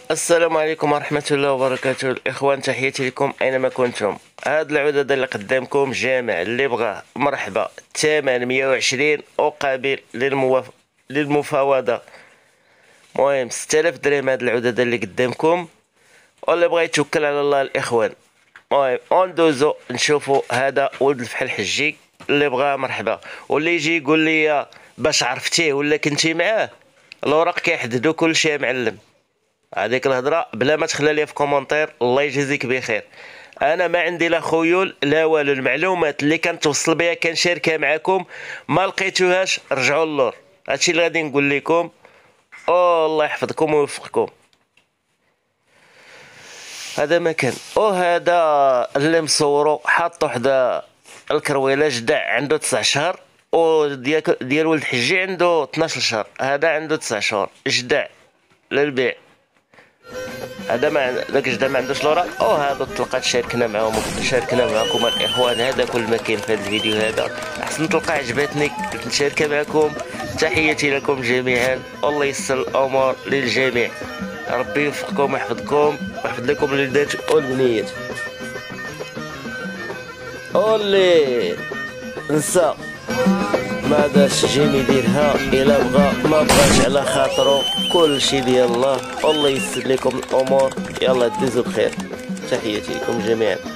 السلام عليكم ورحمة الله وبركاته الإخوان، تحياتي لكم أينما كنتم. هاد العدد اللي قدامكم جامع اللي بغاه مرحبا، الثمن 120 وقابل للمفاوضة. مهم 6000 درهم هاد العدد اللي قدامكم، واللي بغا يتوكل على الله الإخوان. مهم وندوزو نشوفو هذا ولد الفحل الحجي اللي بغاه مرحبا، واللي يجي يقول لي باش عرفتيه ولا كنتي معاه. الوراق كيحددو كلشي يا معلم، هذيك الهضره بلا ما تخلى لي في كومونتير. الله يجازيك بخير. انا ما عندي لا خيول لا والو، المعلومات اللي كنتوصل بها كنشاركها معكم، ما لقيتوهاش رجعوا اللور. هادشي اللي غادي نقول لكم. الله يحفظكم ويوفقكم. هذا مكان هذا اللي مصورو حاط وحده الكرويله جدع عنده 9 شهور، ديال ولد حجي عنده 12 شهر. هذا عنده 9 شهور جدع للبيع. هذا ما داك الجدع ما عندوش لوراق. هذا الطلقات شاركنا معكم الاخوان. هذا كل ما كاين في هذا الفيديو. هذا احسن طلقه عجبتني قلت نشاركها معكم. تحياتي لكم جميعا، الله يسر الامور للجميع. ربي يوفقكم ويحفظكم ويحفظ لكم الوليدات والبنيات. اولي نسى ما دارش جيمي يديرها، الا بغى ما بغاش على خاطرو، كلشي ديال الله. الله يسر لكم الامور. يلا دوزو بخير. تحياتي لكم جميعا.